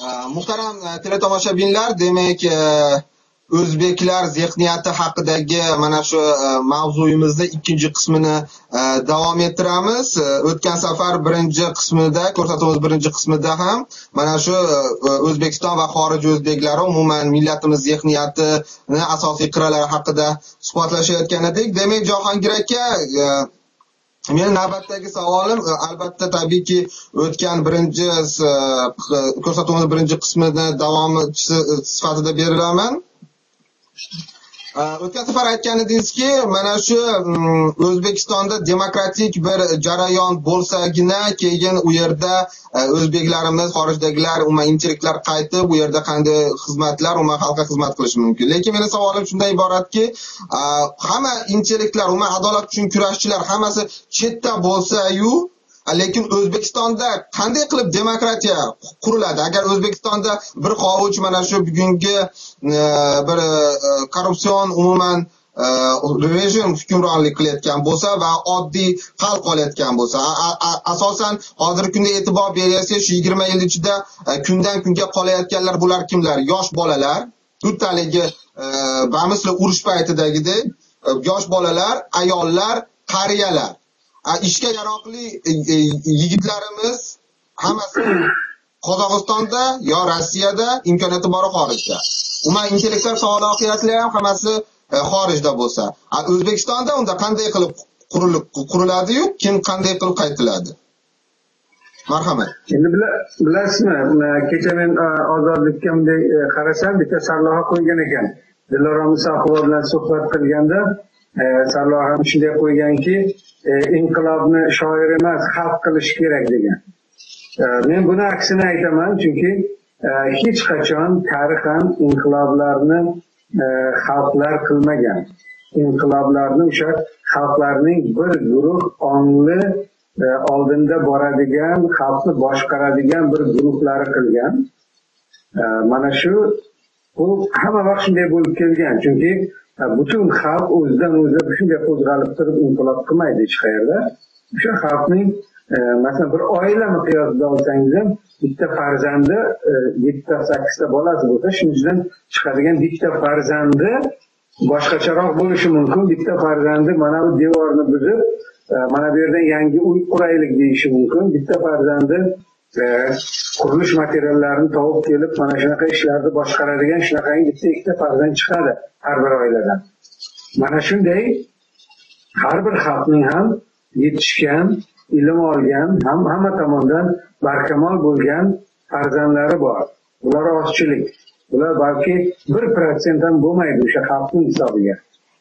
Muhtaram teletomoshabinlar, demak o'zbeklar zehniyati haqidagi mana shu mavzuyimizni ikkinchi qismini davom ettiramiz. O'tgan safar birinchi qismida, ko'rsatuvimiz birinchi qismida ham mana shu O'zbekiston va xorij o'zbeklari, umuman millatimiz zehniyatini asosiy qirralari haqida suhbatlashayotgan edik. Demak, Jahongir aka, men navbatdagi savolim albatta tabiiyki o'tgan birinchi ko'rsatuvimiz birinchi qismini davomi sifatida berilaman. O'tgan safar aytgan edingizki, mana shu O'zbekistonda demokratik bir jarayon bo'lsagina, keyin u yerda o'zbeklarimiz, xorijdagilar, umuman intellektlar qaytib, u yerda qanday xizmatlar, umuman xalqqa xizmat qilishi mumkin. Lekin meni savolim shundan iboratki, hamma intellektlar, umuman adolat uchun kurashchilar hammasi chetda bo'lsa-yu, lekin O'zbekistonda qanday qilib demokratiya quriladi? Agar O'zbekistonda bir qovuch mana shu bugungi bir korrupsion umuman rejim hukmronlik qilayotgan bo'lsa va oddiy xalq olayotgan bo'lsa, asosan hozirgi kunda e'tibor bersangiz, shu 20 yil ichida kundan kunga qolayotganlar bular kimlar? Yosh bolalar, tuttaligi bamisli urush paytidagidek yosh bolalar, ayollar, qariyalar. Ishga yaroqli yigitlarimiz hammasi Qozog'istonda yo Rossiyada, imkoniyati bor xorijda. Umuman intellektual salohiyatlar ham hammasi xorijda bo'lsa, O'zbekistonda unda qanday qilib quriladi-yu, kim qanday qilib qaytiladi? Marhamat. Endi bilasizmi, kecha men ozodlikka bunday qarasam, bitta sarlavha qo'ygan ekan. Dilora Musoqova bilan suhbat qilganda sarlavhani shunday qo'yganki, inqilobni shoir emas, xalq qilish kerak degan. Men buni aksini aytaman, chunki hech qachon tarixan inqiloblarni xalqlar qilmagan. Inqiloblarni o'sha xalqlarning bir guruh ongli oldinda boradigan, xalqni boshqaradigan bir guruhlari qilgan. Mana shu bu hamma vaqt shunday bo'lib kelgan, chunki butun xalq o'zidan o'zi shunday qo'zg'alib turib inqilob qilmaydi hech qayerda. O'sha xalqning masalan bir oila miqyosida olsangiz ham bitta farzandi 7-8ta bolasi bo'lsa, shundan chiqadigan bitta farzandi boshqacharoq bo'lishi mumkin. Bitta farzandi mana bu devorni buzib, mana bu yerdan yangi uy quraylik deyishi mumkin. Bitta farzandi qurilish materiallarini topib kelib, mana shunaqa ishlarni boshqaradigan shunaqangi bitta-ikkita farzand chiqadi har bir oiladan. Mana shunday har bir xalqning ham yetishgan, ilm olgan, hamma tomondan barkamol bo'lgan farzandlari bor. Bular ozchilik. Bular balki 1% ham bo'lmaydi o'sha xalqning hisobiga.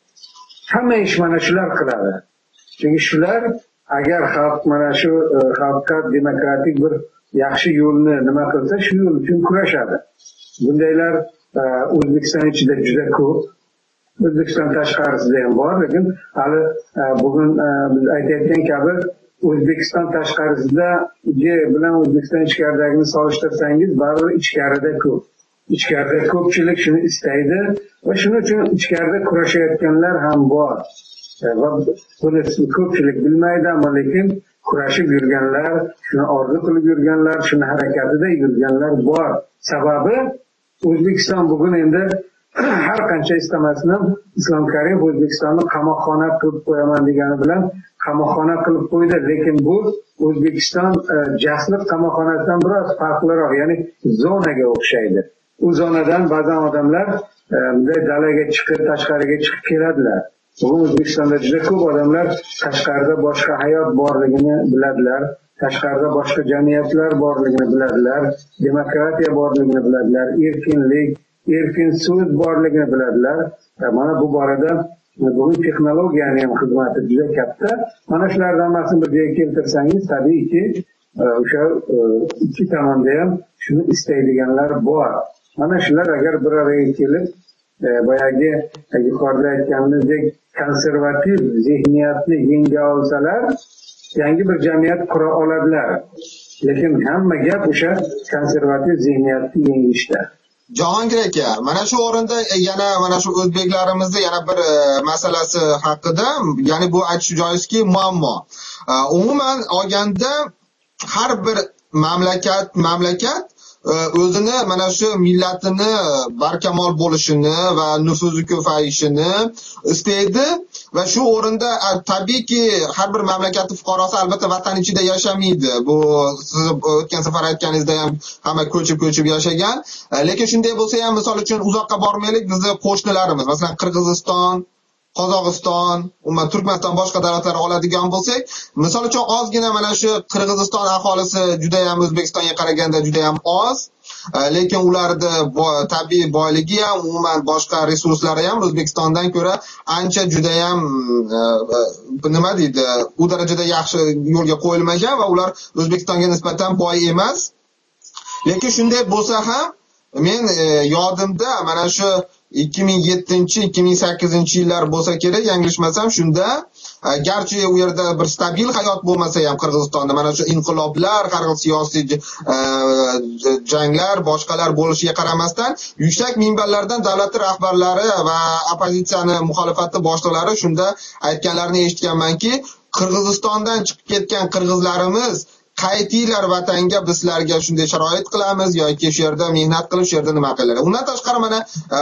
Hamma ish mana shular qiladi. Chunki shular agar xalq mana shu xalqqa demokratik bir yaxshi yo'lni nima qilsa, shu yo'l uchun kurashadi. Bundaylar O'zbekiston ichida juda ko'p. O'zbekiston tashqarisida ham bor, lekin hali bugun biz aytayotgan kabi O'zbekiston tashqarisidagi bilan O'zbekiston ichkaridagini solishtirsangiz, baribir ichkarida ko'p. Ichkarida ko'pchilik shuni istaydi va shuning uchun ichkarida kurashayotganlar ham bor. Va buni ko'pchilik bilmaydi, ammo lekin kurashib yurganlar, shuni orzu qilib yurganlar, shuni harakatida yurganlar bor. Sababi O'zbekiston bugun endi har qancha istamasin ham Islom Karimov O'zbekistonni qamoqxona qilib qo'yaman degani bilan qamoqxona qilib qo'ydi, lekin bu O'zbekiston jasliq qamoqxonasidan biroz farqliroq, ya'ni zonaga o'xshaydi. U zonadan ba'zan odamlar dalaga chiqib, tashqariga chiqib keladilar. Bugun O'zbekistonda juda ko'p odamlar tashqarida boshqa hayot borligini biladilar, tashqarida boshqa jamiyatlar borligini biladilar, demokratiya borligini biladilar, erkin so'z borligini biladilar. Mana bu borada bugun texnologiyaning ham xizmati juda katta. Mana shulardan hammasini bir joyga keltirsangiz, tabiiyki o'sha ikki tomonda ham shuni istaydiganlar bor. Mana shular agar bir araya kelib, boyagi yuqorida aytganimizdek konservativ zehniyatni yenga olsalar, yangi bir jamiyat qura oladilar. Lekin hamma gap o'sha konservativ zehniyatni yengishda. Jahongir aka, mana shu o'rinda yana mana shu o'zbeklarimizni yana bir masalasi haqida, ya'ni bu aytish joizki, muammo. Umuman olganda har bir mamlakat o'zini mana shu millatini barkamol bo'lishini va nufuzi ko'payishini istaydi va shu o'rinda tabiiyki har bir mamlakatning fuqarosi albatta vatan ichida yashamaydi. Bu siz o'tgan safar aytganingizda ham hamma ko'chib yashagan. Lekin shunday bo'lsa ham, misol uchun uzoqqa bormaylik, bizning qo'shnilarimiz, masalan Qirg'iziston, Qozog'iston, umuman Turkmaniston boshqa davlatlar oladigan bo'lsak, misol uchun ozgina mana shu Qirg'iziston aholisi juda ham O'zbekistonga qaraganda juda ham oz, lekin ularda tabiiy boyligi ham, umuman boshqa resurslari ham O'zbekistondan ko'ra ancha juda ham nima deydi, u darajada yaxshi yo'lga qo'yilmagan va ular O'zbekistonga nisbatan boy emas. Lekin shunday bo'lsa ham, men yodimda mana shu 2007-2008-yillar bo'lsa kerak, yanglishmasam, shunda garchi u yerda bir stabil hayot bo'lmasa ham Qirg'izistonda mana shu inqiloblar, har xil siyosiy janglar, boshqalar bo'lishiga qaramasdan, yuksak minbarlardan davlat rahbarlari va opozitsiyani muxolifati boshliqlari shunda aytganlarini eshitganmanki, Qirg'izistondan chiqib ketgan qirg'izlarimiz qaytinglar vatanga, biz sizlarga shunday sharoit qilamiz yoki shu yerda mehnat qilib, shu yerda nima qilinglar. Undan tashqari mana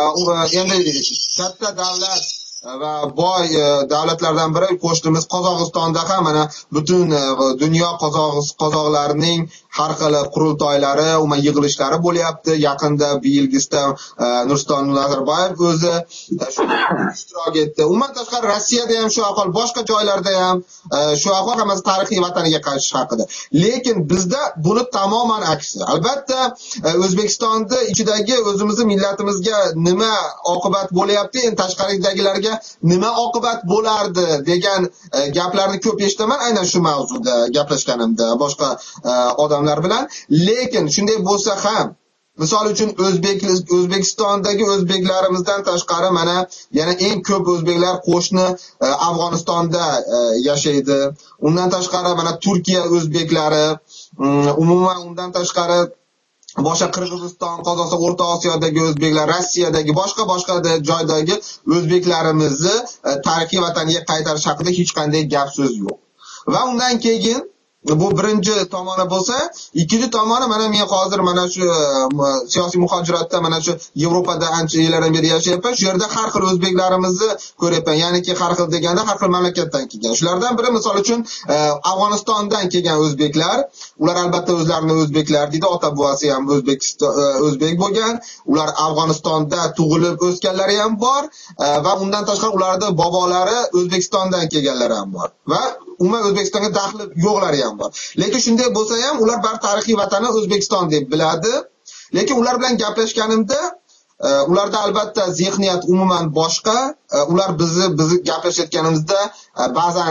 endi katta davlat va boy davlatlardan biri qo'shnimiz Qozog'istonda ham mana butun dunyo qozoqlarining har xil qurultoylari, umuman yig'ilishlari bo'lyapti. Yaqinda Belgisda Nursulton Nazarboyev o'zi ishtirok etdi. Umuman tashqari Rossiyada ham shu ahvol, boshqa joylarda ham shu ahvol, hammasi tarixiy vataniga qaytish haqida. Lekin bizda buni tamoman aksi. Albatta O'zbekistonda ichidagi o'zimizning millatimizga nima oqibat bo'lyapti, endi tashqaridagilarga nima oqibat bo'lardi degan gaplarni ko'p eshitaman, aynan shu mavzuda gaplashganimda boshqa odamlar bilan. Lekin shunday bo'lsa ham, misol uchun O'zbekistondagi o'zbeklarimizdan tashqari mana yana eng ko'p o'zbeklar qo'shni Afg'onistonda yashaydi. Undan tashqari mana Turkiya o'zbeklari, umuman undan tashqari boshqa Qirg'iziston, Qozog'iston, O'rta Osiyodagi o'zbeklar, Rossiyadagi boshqa joydagi o'zbeklarimizni tarixiy vataniga qaytarish haqida hech qanday gap so'z yo'q. Va undan keyin bu birinchi tomoni bo'lsa, ikkinchi tomoni mana men hozir mana shu siyosiy muhojiratda mana shu Yevropada ancha yillardan beri yashayapman. Shu yerda har xil o'zbeklarimizni ko'ryapman. Ya'niki har xil deganda har xil mamlakatdan kelgan. Shulardan biri misol uchun Afg'onistondan kelgan o'zbeklar. Ular albatta o'zlarini o'zbeklar deydi, ota buvasi ham o'zbek bo'lgan. Ular Afg'onistonda tug'ilib o'sganlari ham bor va undan tashqari ularning bobolari O'zbekistondan kelganlari ham bor. Va umuman O'zbekistonga daxli yo'qlari ham bor. Lekin shunday bo'lsa ham ular bar tarixiy vatani O'zbekiston deb biladi. Lekin ular bilan gaplashganimda ularda albatta zehniyat umuman boshqa. Ular bizni gaplashayotganimizda ba'zan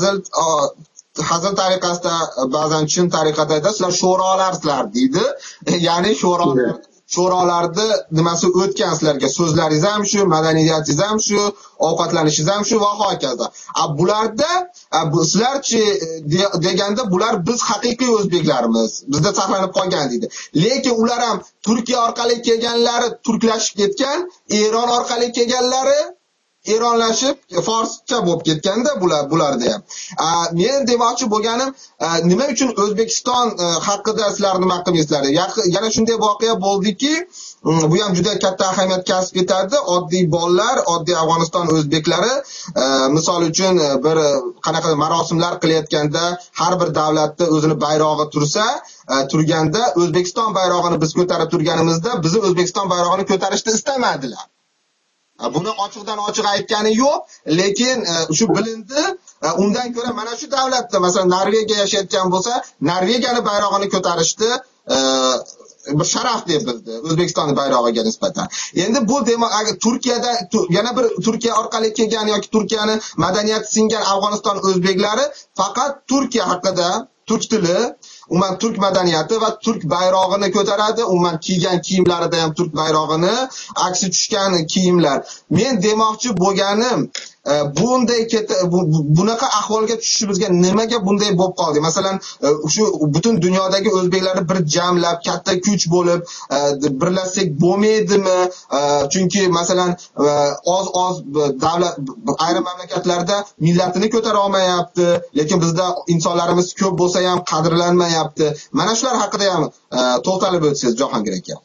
hazil tariqasida, ba'zan chin tariqada aytadi, sizlar sho'rolarsizlar deydi. Ya'ni sho'rolarni nimasi o'tgan sizlarga, so'zlaringiz ham shu, madaniyatingiz ham shu, ovqatlanishingiz ham shu va hokazo. Bularda sizlarchi deganda bular biz haqiqiy o'zbeklarimiz, bizda saqlanib qolgan deydi. Lekin ular ham Turkiya orqali kelganlari turklashib ketgan, Eron orqali kelganlari eronlashib forscha bo'lib ketganda bularda ham. Men demoqchi bo'lganim, nima uchun O'zbekiston haqida sizlar nima qilmaysizlar? Yana shunday voqea bo'ldiki, bu ham juda katta ahamiyat kasb etadi. Oddiy bolalar, oddiy Afg'oniston o'zbeklari misol uchun bir qanaqa marosimlar qilayotganda har bir davlatda o'zini bayrog'i turganda O'zbekiston bayrog'ini biz ko'tarib turganimizda bizni O'zbekiston bayrog'ini ko'tarishni istamadilar. Buni ochiqdan ochiq aytgani yo'q, lekin shu bilindi. Undan ko'ra mana shu davlatda, masalan, Norvegiya yashayotgan bo'lsa, Norvegiyani bayrog'ini ko'tarishdi bir sharaf deb bildi O'zbekistonning bayrog'iga nisbatan. Endi bu demak, agar Turkiyada yana bir Turkiya orqali kelgan yoki Turkiyani madaniyati singan Afg'oniston o'zbeklari faqat Turkiya haqida, turk tili, umuman turk madaniyati va turk bayrog'ini ko'taradi. Umuman kiygan kiyimlarida ham turk bayrog'ini aksi tushgan kiyimlar. Men demoqchi bo'lganim, bunaqa ahvolga tushishimizga nimaga bunday bo'lib qoldi? Masalan, shu butun dunyodagi o'zbeklarni bir jamlab, katta kuch bo'lib birlashsak bo'lmaydimi? Chunki masalan, oz davlat ayrim mamlakatlarda millatini ko'tara olmayapti, lekin bizda insonlarimiz ko'p bo'lsa ham qadrlanmayapti. Mana shular haqida ham to'xtalib o'tsangiz, Jahongir aka.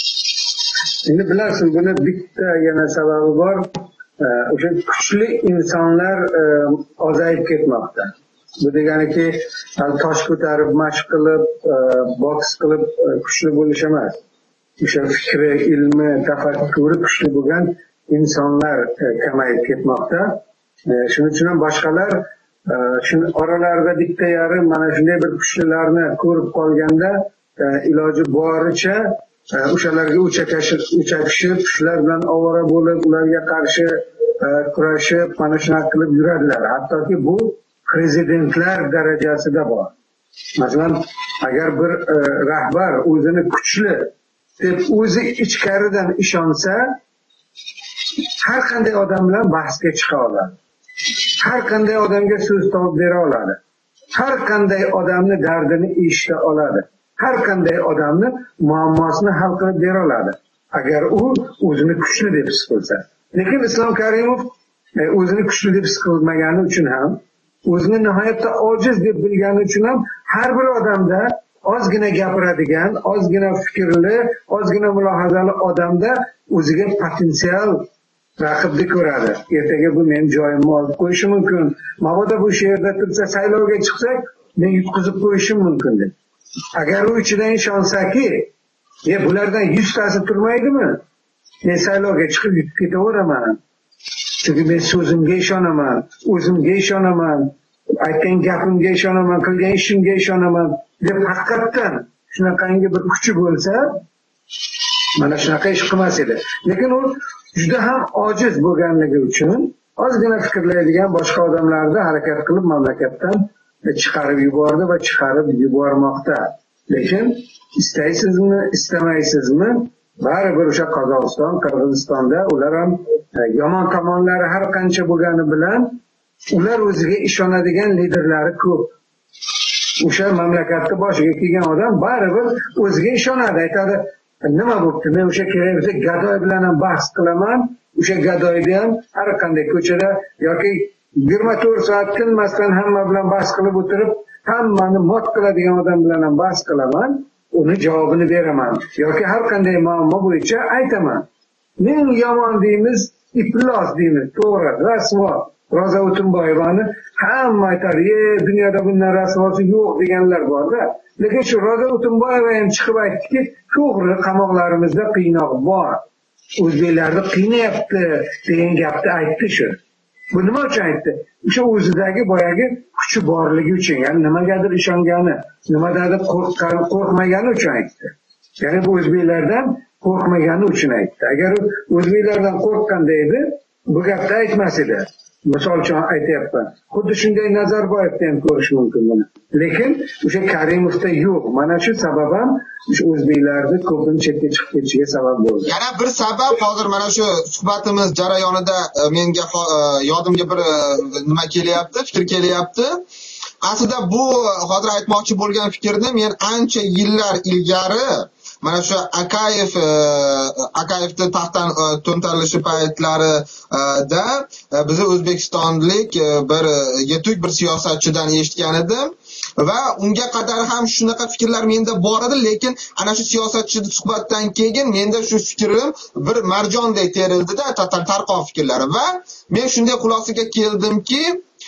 Endi bilasiz, buni bitta yana sababi bor. O'sha kuchli insonlar ozayib ketmoqda. Bu deganiki, tosh ko'tarib, mashq qilib, boks qilib kuchli bo'lish emas. O'sha fikri, ilmi, tafakkuri kuchli bo'lgan insonlar kamayib ketmoqda. Shuning uchun ham boshqalar shuni oralarida bitta yarim mana shunday bir kuchlilarni ko'rib qolganda iloji boricha o'shalarga o'chakishib, shular bilan ovora bo'lib, ularga qarshi kurashib, mana shunaqa qilib yuradilar. Hattoki bu prezidentlar darajasida bor. Masalan, agar bir rahbar o'zini kuchli deb o'zi ichkaridan ishonsa, har qanday odam bilan bahsga chiqa oladi. Har qanday odamga so'z topib bera oladi. Har qanday odamni dardini eshita oladi. Har qanday odamni muammosini hal qilib bera oladi. Agar u o'zini kuchli deb his qilsa. Lekin Islom Karimov o'zini kuchli deb his qilmagani uchun ham, o'zini nihoyatda ojiz deb bilgani uchun ham har bir odamda ozgina gapiradigan, ozgina fikrli, ozgina mulohazali odamda o'ziga potensial raqibni ko'radi. Ertaga bu men joyimni olib qo'yishi mumkin. Mabodo bu yerda tursa, saylovga chiqsak, men yutqizib qo'yishim mumkin deb. Agar u ichidan ishonsaki, bulardan 100 tasi turmaydimi? Men saylovga chiqib yutib ketaveraman. Chunki men so'zimga ishonaman, o'zimga ishonaman, aytgan gapimga ishonaman, qilgan ishimga ishonaman deb haqiqatdan shunaqangi bir kuchi bo'lsa, mana shunaqa ish qilmas edi. Lekin u juda ham ojiz bo'lganligi uchun ozgina fikrlaydigan boshqa odamlarni harakat qilib mamlakatdan chiqarib yubordi va chiqarib yubormoqda. Lekin istaysizmi, istamaysizmi, baribir o'sha Qozog'iston, Qirg'izistonda ular ham yomon tomonlari har qancha bo'lgani bilan ular o'ziga ishonadigan liderlari ko'p. O'sha mamlakatni boshiga kelgan odam baribir o'ziga ishonadi, aytadi, nima bo'pti, men o'sha kerak bo'lsa gadoy bilan ham bahs qilaman, o'sha gadoyni ham har qanday ko'chada yoki 24 soat tinmasdan hamma bilan bahs qilib o'tirib, hammani mot qiladigan odam bilan ham bahs qilaman, uni javobini beraman yoki har qanday muammo bo'yicha aytaman. Men yomon deymiz, iflos deymiz, to'g'ri, rasvo Roza O'tinboyevani hamma aytadi, dunyoda bundan rasvosi yo'q deganlar bor-da. Lekin shu Roza O'tinboyeva ham chiqib aytdiki, to'g'ri, qamoqlarimizda qiynoq bor. O'zbeklarni qiynayapti degan gapni aytdi shu. Bu nima uchun aytdi? O'sha o'zidagi boyagi kuchi borligi uchun, ya'ni nimagadir ishongani, nimadadir qo'rqmagani uchun aytdi. Ya'ni bu o'zbeklardan qo'rqmagani uchun aytdi. Agar o'zbeklardan qo'rqqanda edi, bu gapni aytmas edi. Misol uchun aytyapman. Xuddi shunday Nazarboyevda ham ko'rish mumkin buni. Lekin o'sha Karimovda yo'q. Mana shu sabab ham o'zbeklarni ko'pini chetga chiqib ketishiga sabab bo'ldi. Yana bir sabab hozir mana shu suhbatimiz jarayonida menga yodimga bir nima kelyapti, fikr kelyapti. Aslida bu hozir aytmoqchi bo'lgan fikrni men ancha yillar ilgari mana shu Akayevni taxtdan to'ntarilishi paytlarida bizni o'zbekistonlik bir yetuk bir siyosatchidan eshitgan edim va unga qadar ham shunaqa fikrlar menda bor edi, lekin ana shu siyosatchining suhbatdan keyin menda shu fikrim bir marjondek terildida, tarqon fikrlari va men shunday xulosaga keldimki,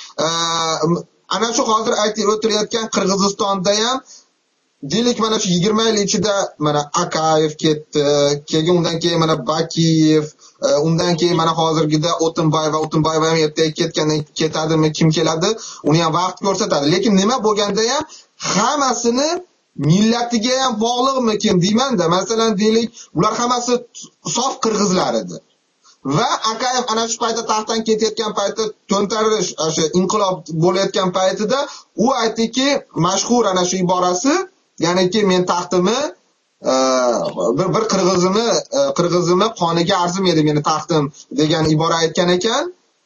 ana shu hozir aytib o'tirayotgan Qirg'izistonda ham deylik mana shu 20 yil ichida mana Akayev ketdi, keyin undan keyin mana Bakiyev, undan keyin mana hozirgida O'tinboyeva ham ertaga ketgandan ketadimi, kim keladi, uni ham vaqt ko'rsatadi. Lekin nima bo'lganda ham hammasini millatiga ham bog'liqmikin deyman-da. Masalan, deylik, ular hammasi sof qirg'izlar edi. Va Akayev ana shu paytda taxtdan ketayotgan paytda to'ntarish, o'sha inqilob bo'layotgan paytida u aytdiki, mashhur ana shu iborasi, ya'niki men taxtimi bir qirg'izimni qoniga arzimaydi meni taxtim degan ibora aytgan ekan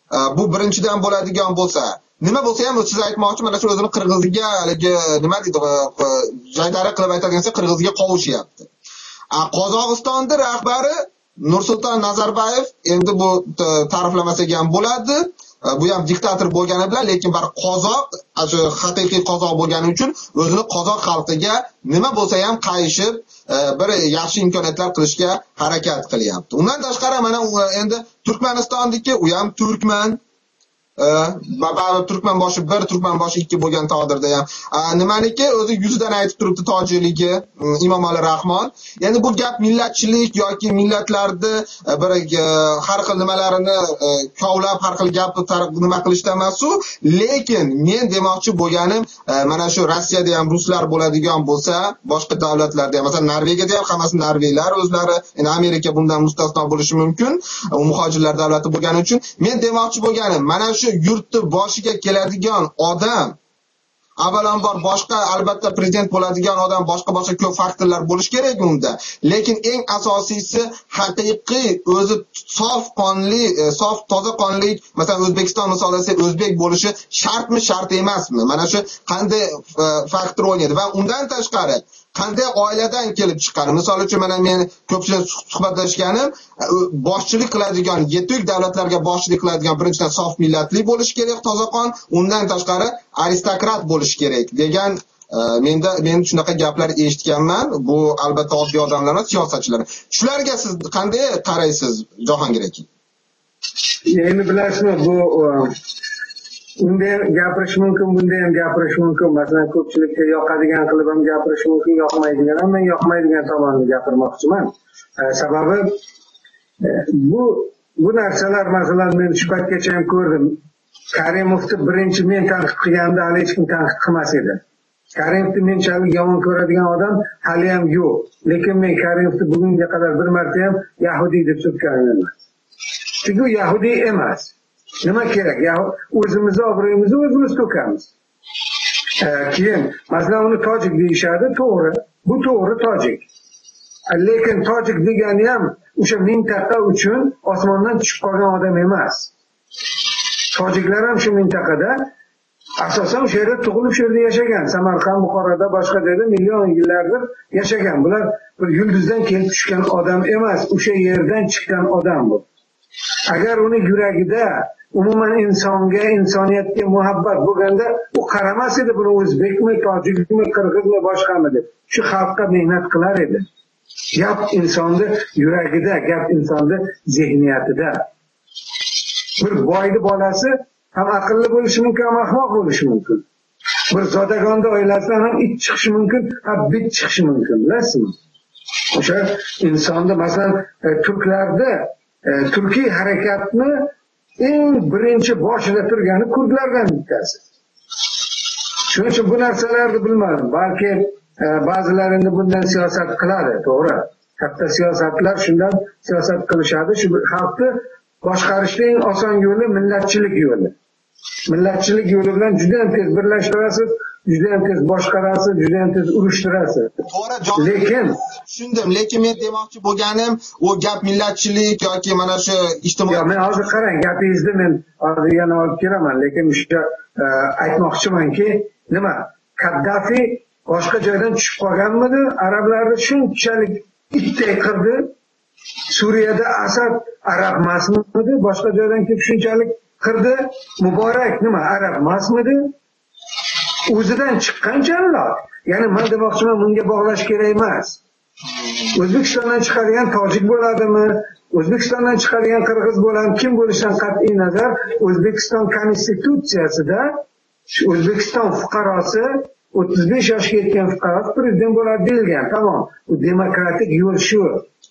bu birinchidan bo'ladigan bo'lsa, nima bo'lsa ham siz aytmoqchi, mana shu o'zini qirg'izga haligi nima deydi, jaydari qilib aytadigansa qirg'izga qovushyapti. Qozog'istonning rahbari Nursulton Nazarboyev endi bu ta'riflamasak ham bo'ladi. Bu ham diktator bo'lgani bilan, lekin bir qozoq, shu haqiqiy qozoq bo'lgani uchun o'zini qozoq xalqiga nima bo'lsa ham qayishib, bir yaxshi imkoniyatlar qilishga harakat qilyapti. Undan tashqari mana endi Turkmanistondagi, u ham turkman, Turkman boshi 1, Turkman boshi 2 bo'lgan taqdirda ham nimaniki o'zi yuzidan aytib turibdi tojikligi Emomali Rahmon. Endi bu gap millatchilik yoki millatlarni bir har xil nimalarini kovlab, har xil gapni nima qilishdan emas-u, lekin men demoqchi bo'lganim, mana shu Rossiyada ham ruslar bo'ladigan bo'lsa, boshqa davlatlarda ham, masalan Norvegiyada ham hammasi norveglar o'zlari, endi Amerika bundan mustasno bo'lishi mumkin, u muhojirlar davlati bo'lgani uchun men demoqchi bo'lganim, mana shu yurtni boshiga keladigan odam, avvalambor boshqa, albatta prezident bo'ladigan odam, boshqa ko'p faktorlar bo'lish kerak unda. Lekin eng asosiysi haqiqiy o'zi sof qonli, sof toza qonli, masalan O'zbekiston misolida o'zbek bo'lishi shartmi, shart emasmi? Mana shu qanday faktor o'ynaydi va undan tashqari qanday oiladan kelib chiqqani. Misol uchun mana men ko'pchilik suhbatlashganim, boshchilik qiladigan, yetuk davlatlarga boshchilik qiladigan birinchidan sof millatli bo'lish kerak, tozaqon, undan tashqari aristokrat bo'lish kerak degan men shunaqa gaplar eshitganman. Bu albatta oddiy odamlar emas, siyosatchilar. Shularga siz qanday qaraysiz, Jahongir aka? Endi bilasizmi, bu unday gapirish mumkin, bunday ham gapirish mumkin. Masalan, ko'pchilikka yoqadigan qilib ham gapirish mumkin, yoqmaydigan ham. Men yoqmaydigan tomonini gapirmoqchiman. Sababi bu narsalar, masalan, men shu paytgacha ham ko'rdim. Karimovni birinchi men tanqid qilganimda hali hech kim tanqid qilmas edi. Karimovni menchalik yomon ko'radigan odam hali ham yo'q. Lekin men Karimovni bugunga qadar bir marta ham Yahudiy deb so'kkanim emas. Chunki u Yahudiy emas. Nima kerak? O'zimizni obro'yimizni o'zimiz to'kamiz. Keyin masalan uni tojik deyishadi, to'g'ri. Bu to'g'ri tojik. Lekin tojik degani ham o'sha mintaqa uchun osmondan tushib qolgan odam emas. Tojiklar ham shu mintaqada asosan o'sha yerda tug'ilib, shu yerda yashagan. Samarqand, Buxoroda, boshqa joyda million yillardir yashagan. Bular bir yulduzdan kelib tushgan odam emas, o'sha yerdan chiqqan odam bu. Agar uni yuragida umuman insonga, insoniyatga muhabbat bo'lganda, u qaramas edi buni o'zbekmi, tojikmi, qirg'izmi, boshqami deb. Shu xalqqa mehnat qilar edi. Gap insonni yuragida, gap insonni zehniyatida. Bir boyli bolasi ham aqlli bo'lishi mumkin, ham ahmoq bo'lishi mumkin. Bir zodagonda oilasidan ham it chiqishi mumkin, ham bit chiqishi mumkin, bilasizmi? O'sha insonni, masalan, turklarda turkiy harakatni eng birinchi boshida turgani kurdlardan bittasi. Shuning uchun bu narsalarni bilmadim. Balki ba'zilar endi bundan siyosat qiladi, to'g'ri. Katta siyosatlar shundan siyosat qilishadi. Shu xalqni boshqarishning eng oson yo'li millatchilik yo'li. Millatchilik yo'li bilan juda ham tez birlashtirasiz, juda ham tez boshqarasiz, juda ham tez urushtirasiz. Lekin tushundim, lekin men demoqchi bo'lganim, u gap millatchilik yoki mana shu ijtimoiy. Yo'q, men hozir qarang, gapingizni men hozir yana olib kelaman, lekin o'sha aytmoqchimanki, nima? Kaddafi boshqa joydan tushib qolganmidi? Arablarni shunchalik itday qirdi. Suriyada Asad arab emasmidi? Boshqa joydan kelib shunchalik qirdi. Muborak nima, arab emasmidi? O'zidan chiqqan janlar. Ya'ni men demoqchiman, bunga bog'lash kerak emas. O'zbekistondan chiqadigan tojik bo'ladimi? O'zbekistondan chiqadigan qirg'iz bo'ladimi? Kim bo'lishidan qat'iy nazar, O'zbekiston konstitutsiyasida O'zbekiston fuqarosi 35 yoshga yetgan fuqaro prezident bo'ladi deyilgan. Tamom. Bu demokratik yo'l shu.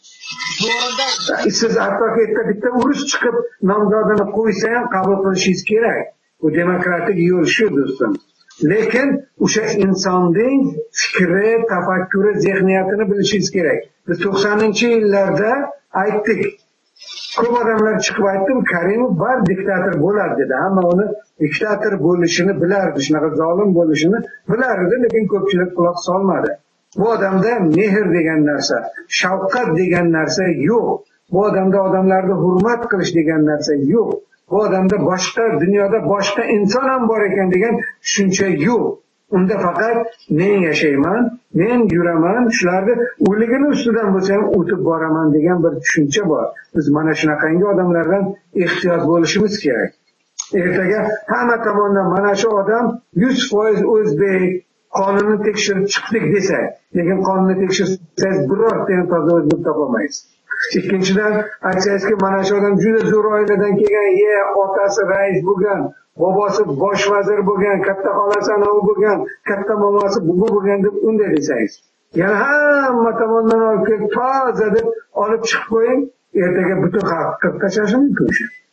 Siz hattoki bitta urush chiqib nomzodini qo'ysa ham qabul qilishingiz kerak. Bu demokratik yo'l shu, do'stim. Lekin o'sha insonning fikri, tafakkuri, zehniyatini bilishingiz kerak. Biz 90-yillarda aytdik. Ko'p odamlar chiqib aytdi, Karimov bar diktator bo'ladi dedi. Hamma uni diktator bo'lishini bilardi, shunaqa zolim bo'lishini bilardi, lekin ko'pchilik quloq solmadi. Bu odamda mehr degan narsa, shafqat degan narsa yo'q. Bu odamda odamlarni hurmat qilish degan narsa yo'q. bu odamda boshqa dunyoda boshqa inson ham bor ekan degan tushuncha yo'q. Unda faqat men yashayman, men yuraman, shularni o'ligini ustidan bo'lsa ham o'tib boraman degan bir tushuncha bor. Biz mana shunaqangi odamlardan ehtiyot bo'lishimiz kerak. Ertaga hamma tomonidan mana shu odam 100% o'zbek, qonunni tekshirib chiqdik desak, lekin qonunni tekshirsangiz birorta ham toza o'zbek topolmaysiz. Ikkinchidan aytsangizki, mana shu odam juda zo'r oiladan kelgan, otasi rais bo'lgan, bobosi bosh vazir bo'lgan, katta xolasi anavi bo'lgan, katta momosi bu bo'lgan deb unday desangiz, yana hamma tomonidan olib kelib toza deb olib chiqib qo'ying, ertaga butun xalq qirib tashlashi mumkin.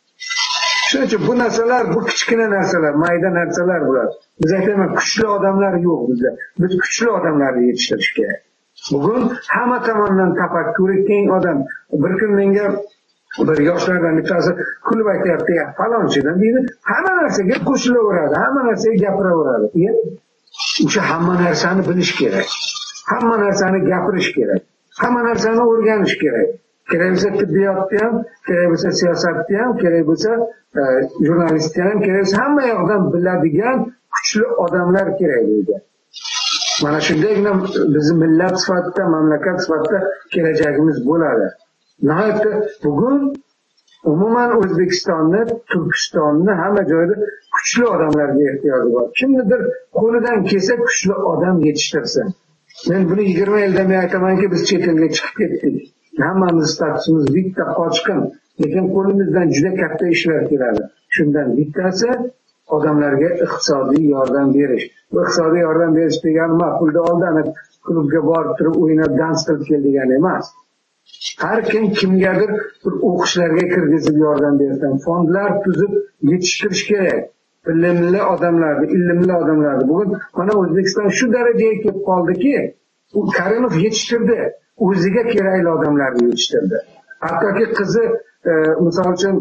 Shuning uchun bu narsalar, bu kichkina narsalar, mayda narsalar bular. Biz aytayman, kuchli odamlar yo'q bizda. Biz kuchli odamlarni yetishtirish kerak. Bugun hamma tomonidan tafakkuri keng odam. Bir kun menga bir yoshlardan bittasi kulib aytyapti, falonchidan deydi, hamma narsaga qo'shilaveradi, hamma narsaga gapiraveradi. O'sha hamma narsani bilish kerak. Hamma narsani gapirish kerak. Hamma narsani o'rganish kerak. Kerak bo'lsa tibbiyotda ham, kerak bo'lsa siyosatda ham, kerak bo'lsa jurnalistda ham, kerak bo'lsa hamma yoqdan biladigan kuchli odamlar kerak deydi. Mana shundagina bizni millat sifatida, mamlakat sifatida kelajagimiz bo'ladi. Nihoyatda bugun umuman O'zbekistonni, Turkistonni hamma joyda kuchli odamlarga ehtiyoji bor. Kimnidir qo'lidan kelsa kuchli odam yetishtirsin. Men buni 20 yildan beri aytamanki, biz chet elga chiqib ketdik. Hammamiz statusimiz bitta qochqin, lekin qo'limizdan juda katta ishlar keladi. Shundan bittasi odamlarga iqtisodiy yordam berish. Bu iqtisodiy yordam berish degani pulni oldan klubga borib turib o'ynab dans qilib kel degani emas. Har kim kimgadir bir o'qishlarga kirgizib yordam bersin, fondlar tuzib yetishtirish kerak. Bilimli odamlarni, ilmli odamlarni. Bugun mana O'zbekiston shu darajaga kelib qoldiki, u Karimov yetishtirdi. O'ziga kerakli odamlarni yetishtirdi. Hattoki qizi misol uchun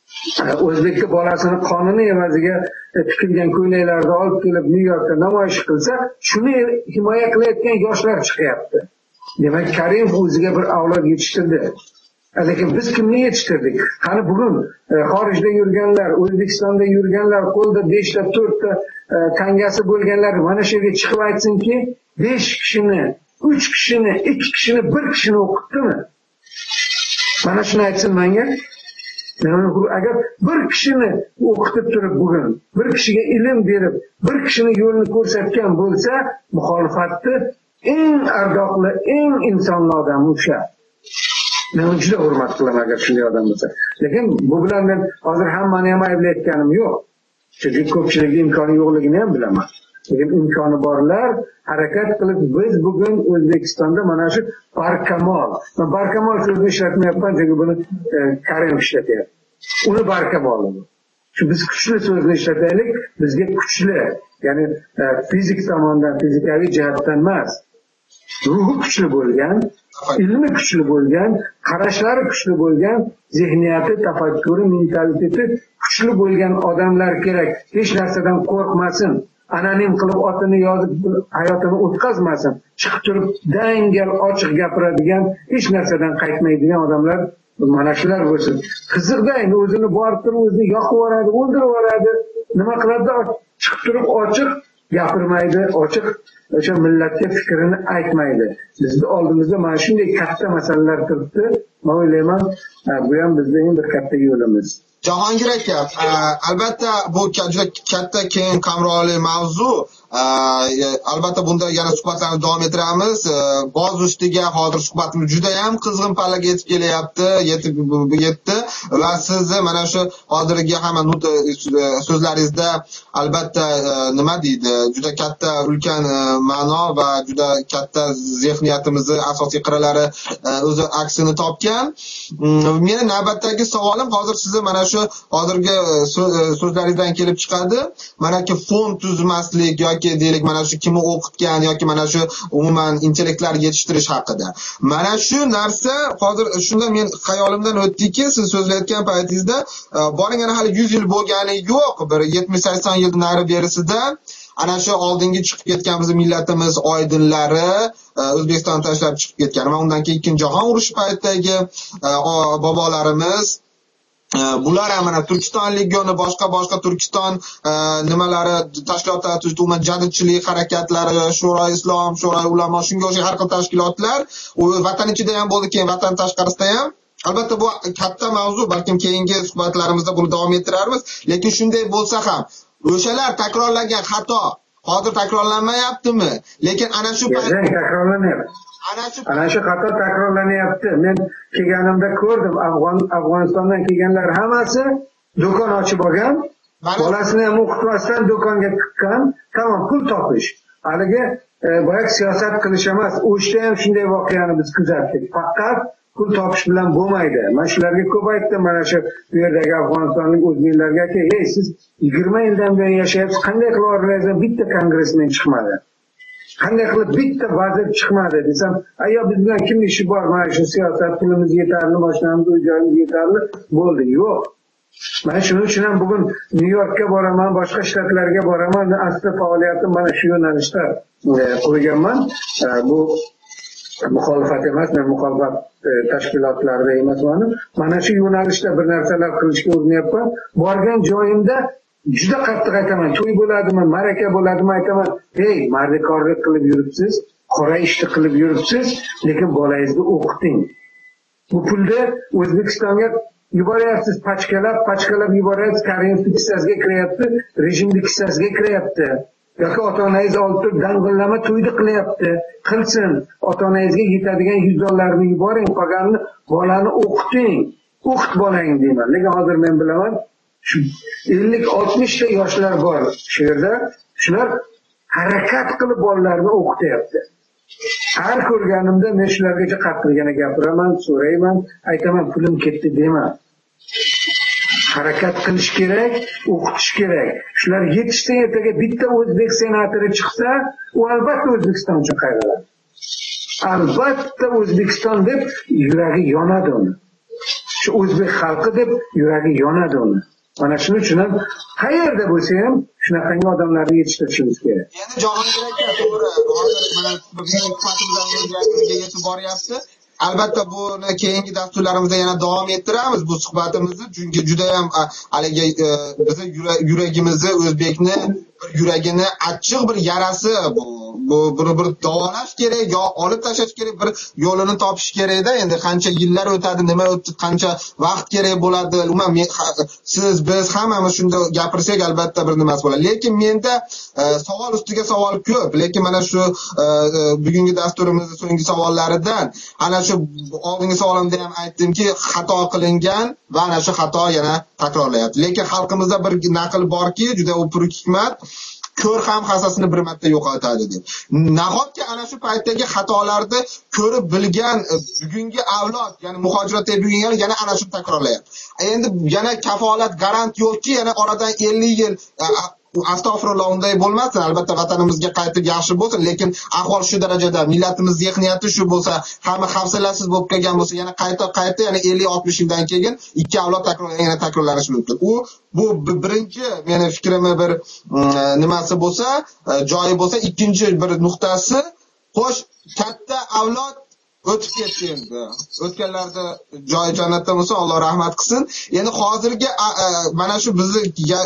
o'zbekka bolasini qonuni evaziga tikilgan ko'ylaklarni olib kelib Nyu-Yorkda namoyish qilsa, shuni himoya qilayotgan yoshlar chiqyapti. Demak, Karimov o'ziga bir avlod yetishtirdi. Lekin biz kimni yetishtirdik? Qani bugun xorijda yurganlar, O'zbekistonda yurganlar, qo'lda 5 ta 4 ta tangasi bo'lganlar mana shu yerga chiqib aytsinki, 5 kishini 3 kishini, 2 kishini, 1 kishini o'qitdimi? Mana shuni aytsin menga. Agar bir kishini o'qitib turib bugun, bir kishiga ilm berib, bir kishini yo'lini ko'rsatgan bo'lsa, muxolifatni eng ardoqli, eng insonli odam o'sha. Men juda hurmat qilaman agar shunday odam bo'lsa. Lekin bu bilan men hozir hammani ham ayblayotganim yo'q. Chunki ko'pchilikning imkoni yo'qligini ham bilaman. Lekin imkoni borlar harakat qilib biz bugun O'zbekistonda mana shu barkamol. Men barkamol so'zni ishlatmayapman, chunki buni Karim ishlatyapti. Uni barkamol. Shu biz kuchli so'zni ishlataylik, bizga kuchli, ya'ni fizik tomondan, fizikaviy jihatdan emas, ruhi kuchli bo'lgan, ilmi kuchli bo'lgan, qarashlari kuchli bo'lgan, zehniyati, tafakkuri, mentaliteti kuchli bo'lgan odamlar kerak. Hech narsadan qo'rqmasin. Anonim qilib otini yozib hayotini o'tkazmasin. Chiqib turib dangal ochiq gapiradigan, hech narsadan qaytmaydigan odamlar mana shular bo'lsin. Qiziqdang o'zini borib turib o'zini yoqib yuboradi, o'ldirib yuboradi. Nima qiladi? Chiqib turib ochiq gapirmaydi, ochiq o'sha millatga fikrini aytmaydi. Bizni oldimizda mana shunday katta masalalar turibdi. Men o'ylayman, bu ham bizning bir katta yo'limiz. Jahongir aka, albatta bu juda katta keng qamrovli mavzu. Albatta bunda yana suhbatlarni davom ettiramiz. Boz ustiga hozir suhbatimiz juda ham qizg'in pallaga yetib yetdi va sizni mana shu hozirgi hamma so'zlaringizda albatta nima deydi, juda katta ulkan ma'no va juda katta zehniyatimizni asosiy qirralari o'zi aksini topgan. Meni navbatdagi savolim hozir sizni mana shu hozirgi so'zlaringizdan kelib chiqadi. Mana ki fond tuzmaslik yoki deylik mana shu kimni o'qitgan yoki mana shu umuman intellektlar yetishtirish haqida. Mana shu narsa hozir shunda men xayolimdan o'tdiki, siz so'zlayotgan paytingizda boring ana hali 100 yil bo'lgani yo'q, bir 70-80 yil nari berisida ana shu oldingi chiqib ketgan bizning millatimiz oydinlari O'zbekiston tashlab chiqib ketgan va undan keyin Ikkinchi jahon urushi paytidagi bobolarimiz bular ham mana Turkiston legioni boshqa Turkiston nimalari tashkilotlari umuman jadidchilik harakatlari, Sho'roy Islom, Sho'roy ulamo, shunga o'xshagan har xil tashkilotlar u vatan ichida ham bo'ldi, keyin vatan tashqarisida ham. Albatta bu katta mavzu, balkim keyingi suhbatlarimizda buni davom ettirarmiz, lekin shunday bo'lsa ham o'shalar takrorlangan xato hozir takrorlanmayaptimi? Lekin ana shu takrorlanyapti. Ana shu xato takrorlanyapti. Men kelganimda ko'rdim, Afg'onistondan kelganlar hammasi do'kon ochib olgan, bolasini ham o'qitmasdan do'konga chiqqan, tamom pul topish. Haligi boyak siyosat qilish emas, o'shda ham shunday voqeani biz kuzatdik. Faqat pul topish bilan bo'lmaydi. Mana shularga ko'p aytdim, mana shu bu yerdagi afg'onistonlik o'zbeklarga-ki, "Ey, siz 20 yildan beri yashayapsiz, qanday qilib o'rlaysiz? Bitta kongressmen chiqmadi. Qanday qilib bitta vazir chiqmadi?" desam, "Ayyo, biz bilan kim ishi bor? Mana shu siyosat pulimiz yetarli, mashinamiz, uy-joyimiz yetarli bo'ldi." Yo'q. Mana shuning uchun ham bugun Nyu-Yorkka boraman, boshqa shtatlarga boraman. Asli faoliyatim mana shu yo'nalishda qo'yganman. Bu muxolifat emas, men muxolifat tashkilotlarida emasman. Mana shu yo'nalishda bir narsalar qilishga urinyapman. Borgan joyimda juda qattiq aytaman, to'y bo'ladimi, ma'raka bo'ladimi aytaman, "Ey, mardikorlik qilib yuribsiz, qora ishni qilib yuribsiz, lekin bolangizni o'qiting. Bu pulni O'zbekistonga yuboryapsiz, pachkalab yuboryapsiz, Karimovning kissasiga kiryapti, rejimning kissasiga kiryapti. Yoki ota-onangiz olib turib dang'illama to'yni qilyapti. Qilsin, ota-onangizga yetadigan $100 yuboring, qolganini bolani o'qiting. O'qit bolangni deyman. Lekin hozir men bilaman, shu 50-60 ta yoshlar bor shu yerda. Shular harakat qilib bolalarni o'qityapti. Har ko'rganimda men shulargacha qattiq yana gapiraman, so'rayman, aytaman, pulim ketdi deyman. Harakat qilish kerak, o'qitish kerak. Shular yetishsa ertaga bitta o'zbek senatori chiqsa, u albatta O'zbekiston uchun qayg'uradi. Albatta O'zbekiston deb yuragi yonadi uni. Shu o'zbek xalqi deb yuragi yonadi uni. Mana shuning uchun ham qayerda bo'lsa ham shunaqangi odamlarni yetishtirishimiz kerak. Yana Jahongir aka, to'g'ri, hozir mana bizning suhbatimizga yetib boryapti. Albatta buni keyingi dasturlarimizda yana davom ettiramiz bu suhbatimizni, chunki juda ham haligi bizni yuragimizni, o'zbekni bir yuragini achchiq bir yarasi buni bir davolash kerak, yo olib tashlash kerak, bir yo'lini topish kerak-da. Endi qancha yillar o'tadi, nima o'tdi, qancha vaqt kerak bo'ladi. Umuman siz biz hammamiz shunda gapirsak albatta bir nimasi bo'ladi. Lekin menda savol ustiga savol ko'p. Lekin mana shu bugungi dasturimizning so'nggi savollaridan ana shu oldingi savolimda ham aytdimki, xato qilingan va ana shu xato yana takrorlayapti. Lekin xalqimizda bir naql borki, juda o'pirik hikmat, ko'r ham hassasini bir marta yo'qotadi deb. Nahotki ana shu paytdagi xatolarni ko'rib bilgan bugungi avlod, ya'ni muhojiratda bo'lgan yana ana shu takrorlayapti. Endi yana kafolat garant yo'qki, yana oradan 50 yil astag'firulloh unday bo'lmasin, albatta vatanimizga qaytib yaxshi bo'lsin, lekin ahvol shu darajada, millatimiz zehniyati shu bo'lsa, hamma hafsalasiz bo'lib kelgan bo'lsa, yana qayta yana 50-60 yildan keyin ikki avlod takrorlanishi mumkin. Bu birinchi meni fikrimni bir nimasi bo'lsa, joyi bo'lsa, ikkinchi bir nuqtasi, xo'sh, katta avlod o'tib ketdi endi. O'tganlarda joyi jannatda bo'lsa, Alloh rahmat qilsin. Endi hozirgi mana shu bizni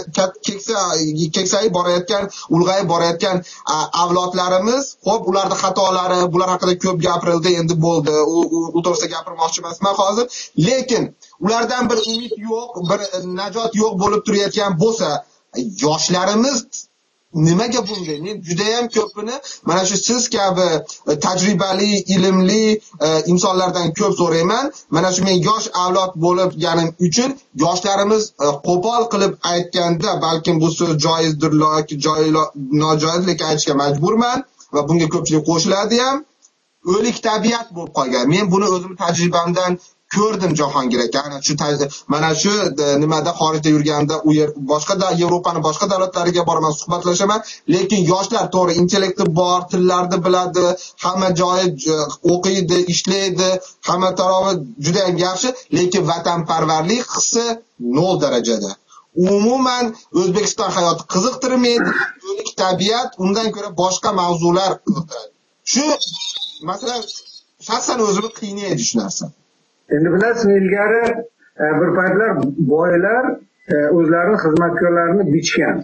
keksayib borayotgan, ulg'ayib borayotgan avlodlarimiz, xo'p, ularning xatolari, bular haqida ko'p gapirildi, endi bo'ldi. U to'g'risida gapirmoqchi emasman hozir. Lekin ulardan bir umid yo'q, bir najot yo'q bo'lib turayotgan bo'lsa, yoshlarimiz nimaga bunday? Men juda ham ko'pini mana shu siz kabi tajribali, ilmli insonlardan ko'p so'rayman. Mana shu men yosh avlod bo'lganim uchun yoshlarimiz qo'pol qilib aytganda, balkim bu so'z joizdir yoki nojoiz, lekin aytishga majburman va bunga ko'pchilik qo'shiladi ham. O'lik tabiat bo'lib qolgan. Men buni o'zim tajribamdan ko'rdim Jahongir aka. Mana shu nimada xorijda yurganda, u yer boshqa Yevropaning boshqa davlatlariga boraman, suhbatlashaman, lekin yoshlar to'g'ri intellekti bor, tillarni biladi, hamma joyi o'qiydi, ishlaydi, hamma tarovi juda ham yaxshi, lekin vatanparvarlik hissi 0 darajada. Umuman O'zbekiston hayoti qiziqtirmaydi, o'lik tabiat, undan ko'ra boshqa mavzular qiziqtiradi. Shu masalan shaxsan o'zimni qiynaydi shu narsa. Endi bilasizmi, ilgari bir paytlar boylar o'zlarini xizmatkorlarini bichgan.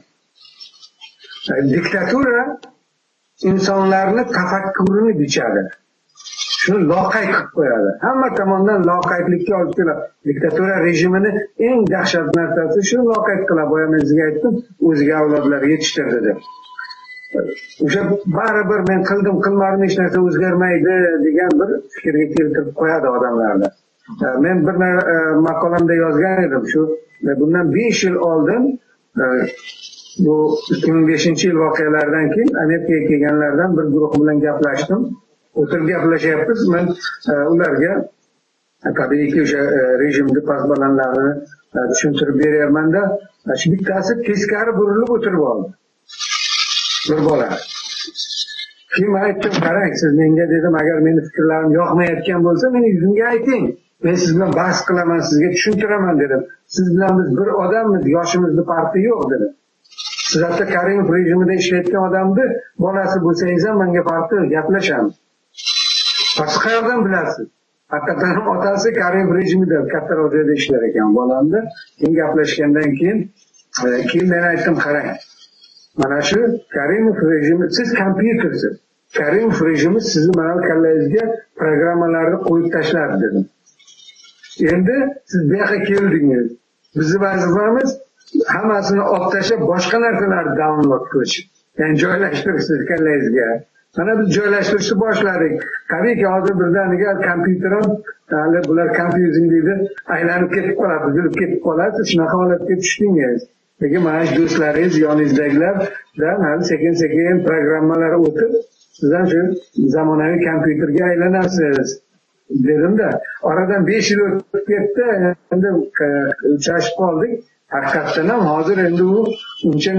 Diktatura insonlarni tafakkurini bichadi. Shuni loqayd qilib qo'yadi. Hamma tomondan loqaydlikka olib keladi. Diktatura rejimini eng dahshatli narsasi shu loqayd qiladi. Boya men sizga aytdim, o'ziga avlodlar yetishtirdi deb. O'sha baribir men qildim, qilmadim hech narsa o'zgarmaydi degan bir fikrga keltirib qo'yadi odamlarni. Men bir maqolamda yozgan edim, shu bundan 5 yil oldin bu 2005-yil voqealaridan keyin Amerikaga kelganlardan bir guruh bilan gaplashdim. O'tirib gaplashyapmiz. Men ularga tabiiyki o'sha rejimni pastbalandlarini tushuntirib beryapman-da, shu bittasi teskari burilib o'tirib oldi. Bir bola. Keyin men aytdim, qarang, siz menga dedim, agar meni fikrlarim yoqmayotgan bo'lsa, meni yuzimga ayting. Men siz bilan bahs qilaman, sizga tushuntiraman dedim. Siz bilan biz bir odammiz, yoshimizni farqi yo'q dedim. Siz hatto Karimov rejimida ishlayotgan odamni bolasi bo'lsangiz ham menga farqi yo'q, gaplashamiz. Siz qayerdan bilasiz? Haqiqatan ham otasi Karimov rejimida katta radioda ishlar ekan bolamni. Keyin gaplashgandan keyin men aytdim, qarang. Mana shu Karimov rejimi, siz kompyutersiz. Karimov rejimi sizni mana kallangizga programmalarni qo'yib tashladi dedim. Endi siz bu yoqqa keldingiz. Bizning vazifamiz hammasini olib tashlab boshqa narsalarni download qilish. Ya'ni joylashtirish siz kallangizga. Mana biz joylashtirishni boshladik. Tabiiyki hozir birdaniga kompyuter ham, hali bular confusing deydi, aylanib ketib qoladi, buzilib ketib qoladi. Shunaqa holatga tushdingiz. Lekin mana shu do'stlaringiz, yoningizdagilardan hali sekin-sekin programmalar o'tib, sizdan shu zamonaviy kompyuterga aylanasiz dedim-da. Oradan 5 yil o'tib ketdi, endi uchrashib qoldik. Haqiqatdan ham hozir endi u uncha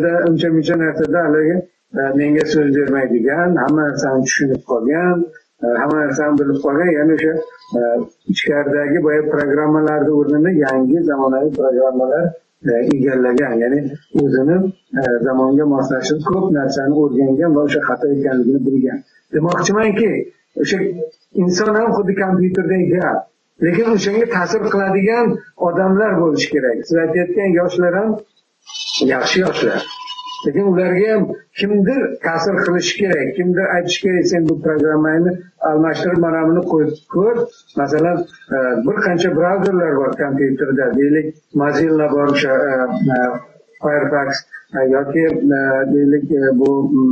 narsada haligi menga so'z bermaydigan, hamma narsani tushunib qolgan, hamma narsani bilib qolgan, ya'ni o'sha ichkaridagi boya programmalarni o'rnini yangi zamonaviy programmalar egallagan, ya'ni o'zini zamonga moslashib ko'p narsani o'rgangan va o'sha xato ekanligini bilgan. Demoqchimanki, o'sha inson ham xuddi kompyuterdek gap, lekin o'shanga ta'sir qiladigan odamlar bo'lishi kerak. Siz aytayotgan yoshlar ham yaxshi yoshlar. Lekin ularga ham kimdir ta'sir qilishi kerak, kimdir aytishi kerak, sen bu programmani almashtirib mana buni qo'yib ko'r. Masalan, bir qancha brauzerlar bor kompyuterda, deylik Mozilla bor, o'sha Firefox yoki deylik bu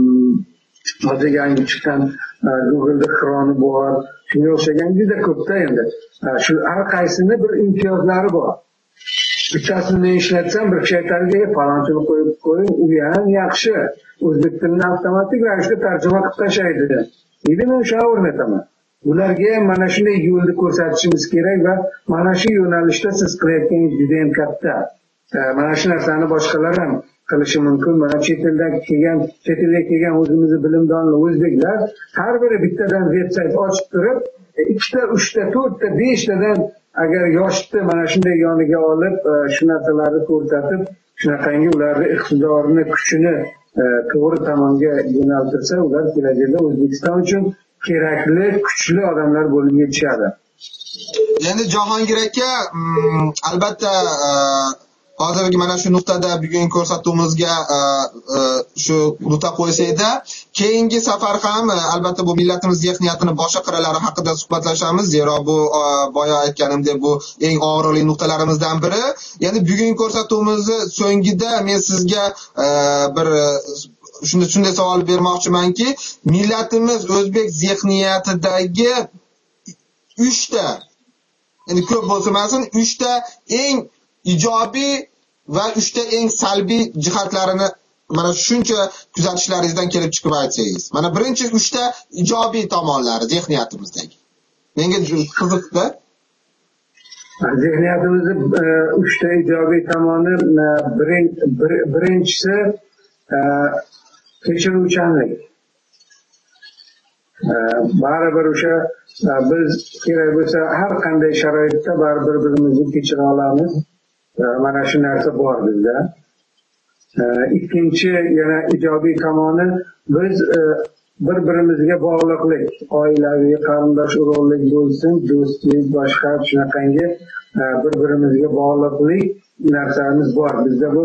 hozir yangi chiqqan Google'da Chrome bor. Shunga o'xshagan juda ko'pda endi. Shu har qaysini bir imtiyozlari bor. Bittasini men ishlatsam, bir kishi aytadi, falonchini qo'yib qo'ying, u ham yaxshi. O'zbek tilini avtomatik ravishda tarjima qilib tashlaydi. Endi men o'shani o'rnataman. Ularga mana shunday yo'lni ko'rsatishimiz kerak va mana shu yo'nalishda siz qilayotganingiz juda ham katta. Mana shu narsani boshqalar ham qilishi mumkin. Mana chet elga kelgan o'zimizni bilimdonlar, o'zbeklar har biri bittadan veb-sayt ochib turib, 2 ta, 3 ta, 4 ta, 5 tadan agar yoshni mana shunday yoniga olib, shu narsalarni ko'rsatib, shunaqangi ularning iqtidorini, kuchini to'g'ri tomonga yo'naltirsa, ular kelajakda O'zbekiston uchun kerakli, kuchli odamlar bo'lib yetishadi. Endi Jahongir aka, albatta hozirgi mana shu nuqtada bugun ko'rsatuvimizga shu nuqta qo'ysaydi, keyingi safar ham albatta bu millatimiz zehniyatini boshqa qirralari haqida suhbatlashamiz. Zero bu boya aytganimdek bu eng og'riqli nuqtalarimizdan biri. Ya'ni bugungi ko'rsatuvimizni so'ngida men sizga bir shunday savol bermoqchimanki, millatimiz o'zbek zehniyatidagi 3 ta, ya'ni ko'p bo'lsa masalan 3 ta eng ijobiy va 3 ta eng salbiy jihatlarini mana shuncha kuzatishlaringizdan kelib chiqib aytsangiz. Mana birinchi 3 ta ijobiy tomonlari zehniyatimizdagi. Menga qiziqdi. Zehniyatimizda 3 ta ijobiy tomoni, birinchisi kechiruvchanlik. Baribir o'sha biz kerak bo'lsa har qanday sharoitda baribir birimizni kechira olamiz. Mana shu narsa bor bizda. Ikkinchi yana ijobiy tomoni, biz bir-birimizga bog'liqlik, oilaviy qarindosh urug'lik bo'lsin, do'stlik, boshqa shunaqangi bir-birimizga bog'liqlik narsamiz bor. Bizda bu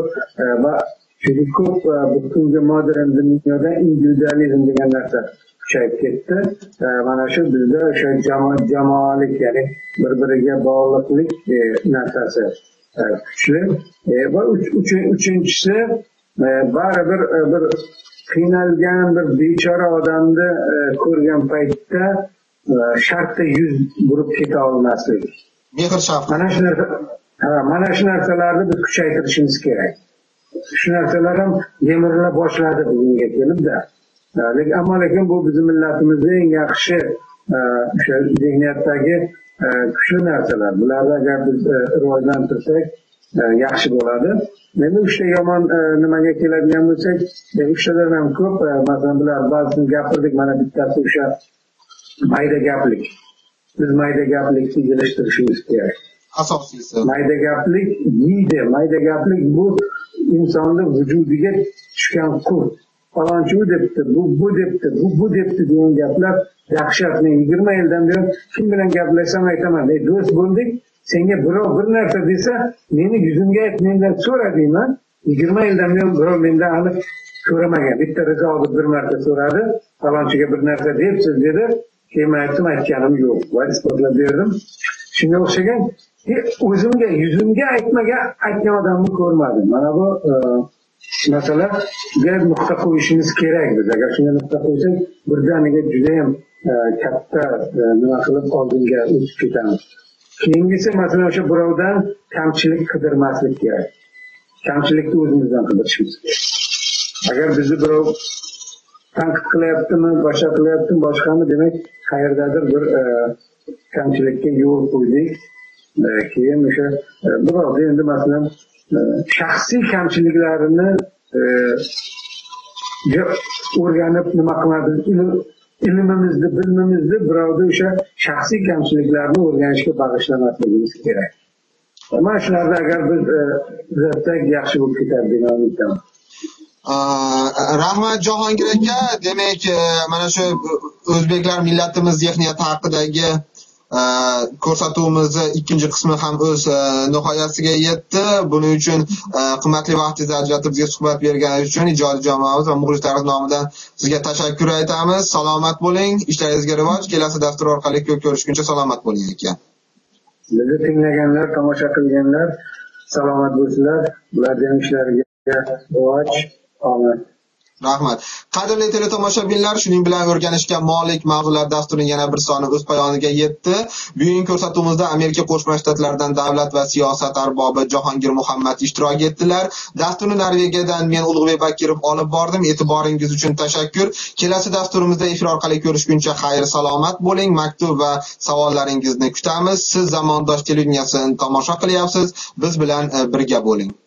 juda ko'p bugungi modern dunyoda individualizm degan narsa kuchayib ketdi. Mana shu bizda o'sha jamoalik, ya'ni bir-biriga bog'liqlik narsasi kuchli. Va uchinchisi baribir bir qiynalgan bir bechora odamni ko'rgan paytda shartta yuz burib keta olmaslik. Mehr shafqat. Mana shu narsalarni biz kuchaytirishimiz kerak. Shu narsalar ham yemirila boshladi bugunga kelibda. Lekin bu bizim millatimizning eng yaxshi o'sha zihniyatdagi kuchli narsalar. Bularni agar biz rivojlantirsak yaxshi bo'ladi. Endi uchta yomon nimaga keladigan bo'lsak, uchtadan ham ko'p, masalan bular ba'zisini gapirdik, mana bittasi o'sha mayda gaplik. Biz mayda gaplikni gelishtirishimiz kerak. Asosiysi. Mayda gaplik yeydi. Mayda gaplik bu insonni vujudiga tushgan qurt. Falonchi u debdi, bu debdi, bu debdi degan gaplar dahshat. Men 20 yildan beri kim bilan gaplashsam aytaman, do'st bo'ldik. Senga birov bir narsa desa, meni yuzimga ayt, mendan so'ra deyman. 20 yildan beri birov mendan aniq so'ramagan. Bitta Rizo obid bir marta so'radi, falonchiga bir narsa debsiz dedi. Keyin aytdim, aytganim yo'q. Va isbotlab berdim. Shunga o'xshagan o'zimga yuzimga aytgan odamni ko'rmadim. Mana bu masala juda nuqta qo'yishimiz kerak biz. Agar shunga nuqta qo'ysak, birdaniga juda ham katta nima qilib oldinga o'tib ketamiz. Keyingisi masalan o'sha birovdan kamchilik qidirmaslik kerak. Kamchilikni o'zimizdan qidirishimiz kerak. Agar bizni birov tanqid qilyaptimi, boshqa qilyaptimi, boshqami, demak qayerdadir bir kamchilikka yo'l qo'ydik. Keyin o'sha birovni endi masalan shaxsiy kamchiliklarini o'rganib nima qilamiz, ilmimizni, bilimimizni birovni o'sha shaxsiy kamchiliklarni o'rganishga bag'ishlamasligimiz kerak. Mana shularni agar biz tuzatsak yaxshi bo'lib ketadi degan umiddaman. Rahmat Jahongir aka, demak mana shu o'zbeklar millatimiz zehniyati haqidagi ko'rsatuvimizni ikkinchi qismi ham o'z nihoyasiga yetdi. Buning uchun qimmatli vaqtingizni ajratib bizga suhbat berganingiz uchun ijodiy jamoamiz va muxlislarimiz nomidan sizga tashakkur aytamiz. Salomat bo'ling, ishlaringizga rivoj, kelasi dastur orqali ko'rishguncha salomat bo'ling aka. Bizni tinglaganlar, tomosha qilganlar salomat bo'lsinlar. Ularning ishlariga rivoj, omad. Rahmat. Qadrli teletomoshabinlar, shuning bilan o'rganishga molik mavzular dasturining yana bir soni o'z poyoniga yetdi. Bugungi ko'rsatuvimizda Amerika Qo'shma Shtatlaridan davlat va siyosat arbobi Jahongir Muhammad ishtirok etdilar. Dasturni Norvegiyadan men Ulug'bek Bakirov olib bordim. E'tiboringiz uchun tashakkur. Kelasi dasturimizda efir orqali ko'rishguncha xayr salomat bo'ling. Maktub va savollaringizni kutamiz. Siz Zamondosh televideniyasini tomosha qilyapsiz. Biz bilan birga bo'ling.